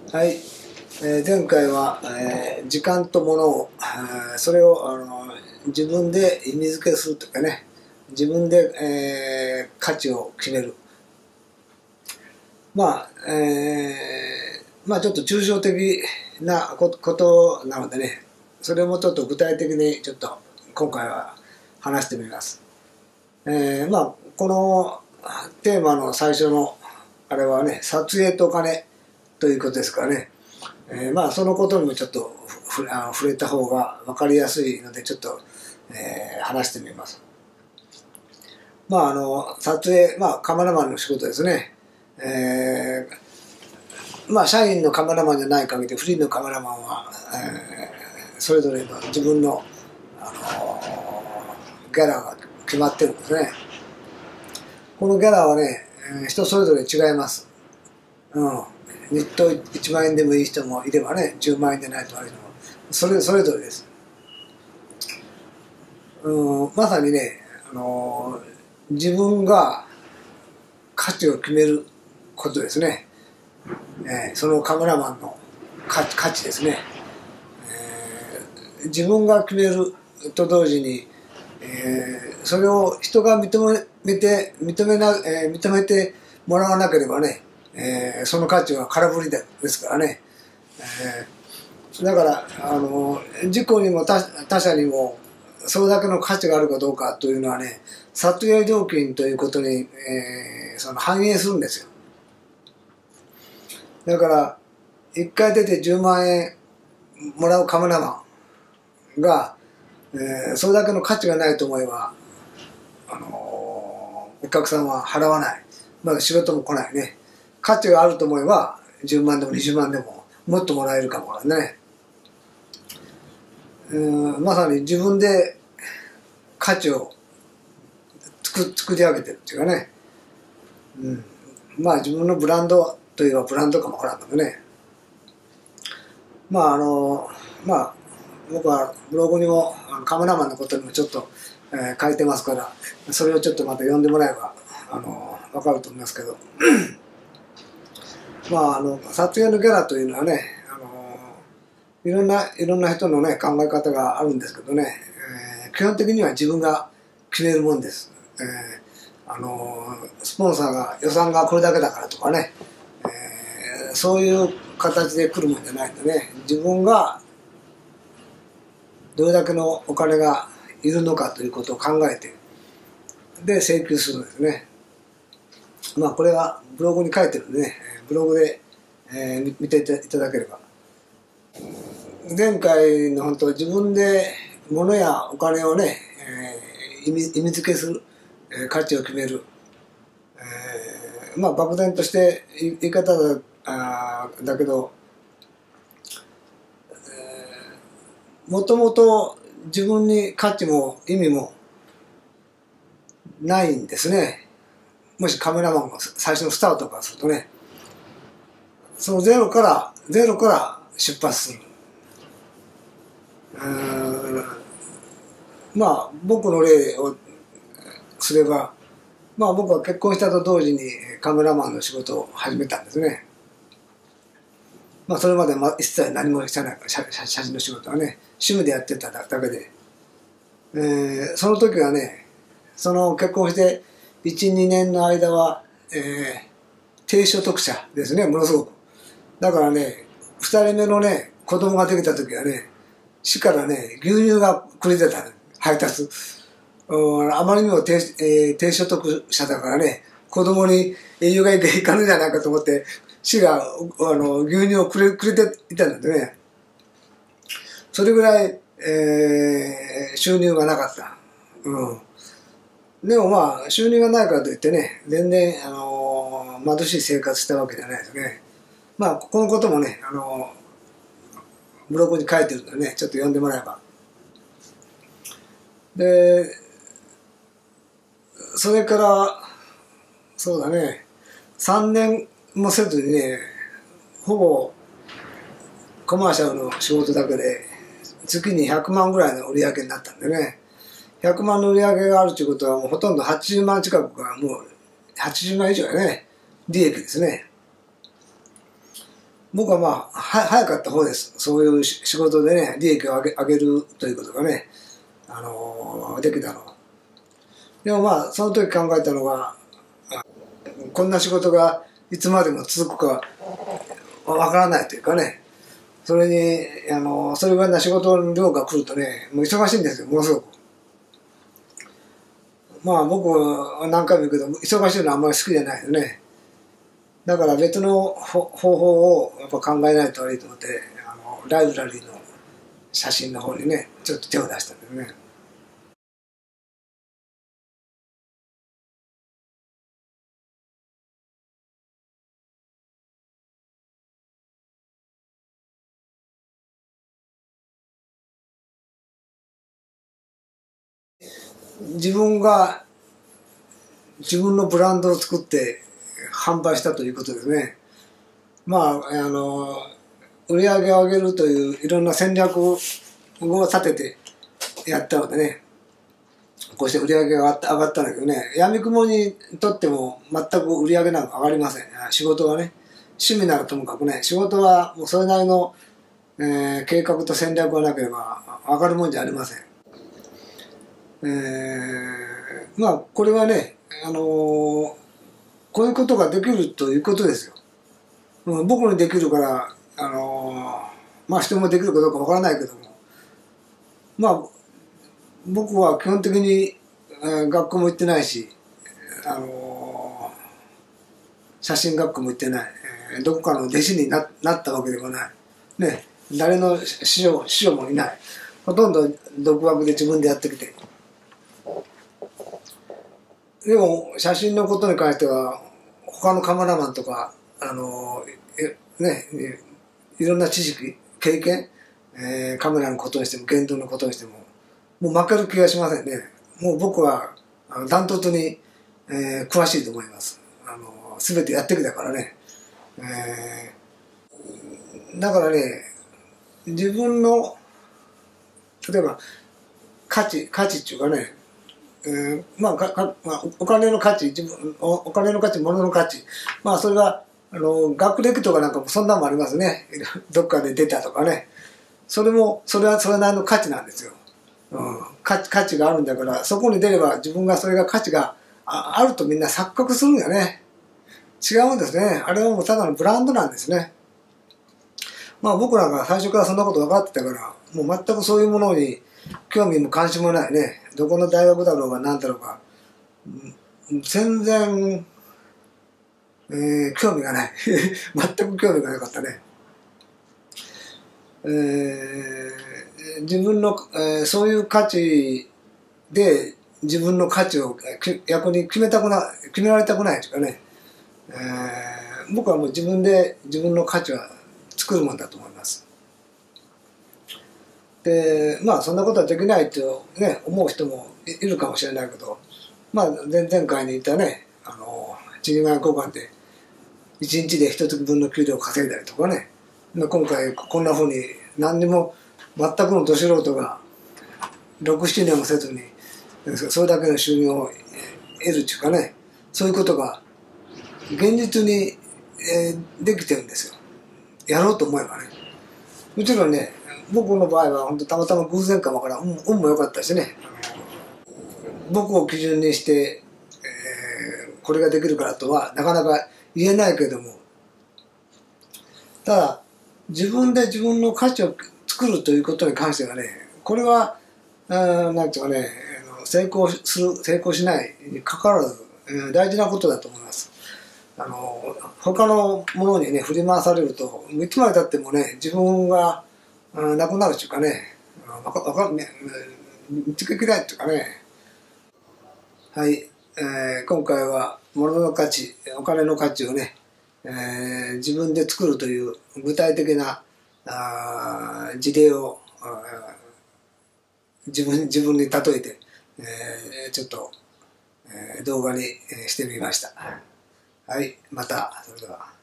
はい、前回は、時間と物を、それを自分で意味付けするというかね、自分で、価値を決める。まあちょっと抽象的なことなのでね、それもちょっと具体的にちょっと今回は話してみます。このテーマの最初のあれはね、撮影とお金ということですからね、そのことにもちょっと触れた方が分かりやすいのでちょっと、話してみます。撮影、カメラマンの仕事ですね。社員のカメラマンじゃない限りフリーのカメラマンは、それぞれの自分の、ギャラが決まってるんですね。このギャラはね、人それぞれ違います。日当1万円でもいい人もいればね、10万円でないとある人もそれぞれです。まさにね、自分が価値を決めることですね。そのカメラマンの価値ですね。自分が決めると同時に、それを人が認めてもらわなければね、その価値は空振りですからね。だから自己にも他者にもそれだけの価値があるかどうかというのはね、撮影料金ということに、その反映するんですよ。だから1回出て10万円もらうカメラマンが、それだけの価値がないと思えばお客さんは払わない。まだ仕事も来ないね。価値があると思えば10万でも20万でももっともらえるかもからね。まさに自分で価値を作り上げてるっていうかね。自分のブランドといえばブランドかもわからんけどね。僕はブログにもカメラマンのことにもちょっと、書いてますから、それをちょっとまた読んでもらえばわかると思いますけど撮影のギャラというのはね、いろんな人のね考え方があるんですけどね、基本的には自分が決めるもんです。スポンサーが予算がこれだけだからとかね、そういう形で来るもんじゃないんでね、自分がどれだけのお金がいるのかということを考えてで請求するんですね。これはブログに書いてるんでね、ブログで、見ていただければ。前回の本当自分で物やお金をね、意味付けする、価値を決める、漠然として言い方だけど、もともと自分に価値も意味もないんですね。もしカメラマンが最初のスタートからするとね、そのゼロから出発する。僕の例をすれば、僕は結婚したと同時にカメラマンの仕事を始めたんですね。それまで一切何もしてないから、写真の仕事はね、趣味でやってただけで、その時はね、その結婚して1、2年の間は、低所得者ですね、ものすごく。だからね、2人目のね、子供ができた時はね、市からね、牛乳がくれてたの、配達。あまりにも低所得者だからね、子供に栄養がいかぬんじゃないかと思って、市が牛乳をくれていたんだね。それぐらい、収入がなかった。でも収入がないからといってね、全然貧しい生活したわけじゃないですね。このこともね、ブログに書いてるんでね、ちょっと読んでもらえば。で、それからそうだね、3年もせずにね、ほぼコマーシャルの仕事だけで月に100万ぐらいの売り上げになったんでね、100万の売り上げがあるということはもうほとんど80万近くがもう80万以上やね、利益ですね。 僕は早かった方です。そういう仕事でね、利益を上げるということがね、できたのは。でもその時考えたのが、こんな仕事がいつまでも続くかわからないというかね、それに、それぐらいな仕事の量が来るとね、もう忙しいんですよ、ものすごく。僕は何回も言うけど、忙しいのはあんまり好きじゃないよね。だから別の方法をやっぱ考えないと悪いと思って、ライブラリーの写真の方にね、ちょっと手を出したんだよね。自分が自分のブランドを作って販売したということですね。売り上げを上げるといういろんな戦略を立ててやったのでね、こうして売り上げが上がったんだけどね、闇雲にとっても全く売り上げなんか上がりません。仕事はね、趣味ならともかくね、仕事はもうそれなりの、計画と戦略がなければ上がるもんじゃありません。これはね、こういうことができるということですよ。僕にできるから、人もできるかどうかわからないけども、僕は基本的に、学校も行ってないし、写真学校も行ってない、どこかの弟子になったわけでもない。ね、誰の師匠もいない。ほとんど独学で自分でやってきて。でも写真のことに関しては他のカメラマンとかいろんな知識経験、カメラのことにしても言動のことにしてももう負ける気がしませんね。もう僕はダントツに、詳しいと思います。全てやってきたからね、だからね、自分の例えば価値っていうかね、お金の価値、お金の価値、物の価値、それは学歴とかなんかもそんなのもありますね。どっかで出たとかね、それはそれなりの価値なんですよ。価値があるんだから、そこに出れば自分がそれが価値があるとみんな錯覚するんだよね。違うんですね。あれはもうただのブランドなんですね。僕なんか最初からそんなこと分かってたから、もう全くそういうものに興味も関心もないね。どこの大学だろうが何だろうが、全然、興味がない。全く興味がなかったね。自分の、そういう価値で自分の価値を逆に決められたくないというかね、僕はもう自分で自分の価値は作るもんだと思います。でそんなことはできないと、ね、思う人もいるかもしれないけど、前回に言ったね、地利外交換で1日で1月分の給料を稼いだりとかね、今回こんなふうに何にも全くのど素人が6、7年もせずにそれだけの収入を得るっていうかね、そういうことが現実に、できてるんですよ。やろうと思えばね。もちろんね、僕の場合は本当たまたま偶然かもからん、運も良かったしね、僕を基準にして、これができるからとはなかなか言えないけれども、ただ自分で自分の価値を作るということに関してはね、これはなんていうかね、成功しないにかかわらず、大事なことだと思います。他のものにね振り回されるといつまでたってもね、自分がなくなるっていうかね、見つけきれないっていうかね。はい、今回は物の価値、お金の価値をね、自分で作るという具体的な事例を自分に例えて、ちょっと、動画にしてみました。はい、またそれでは。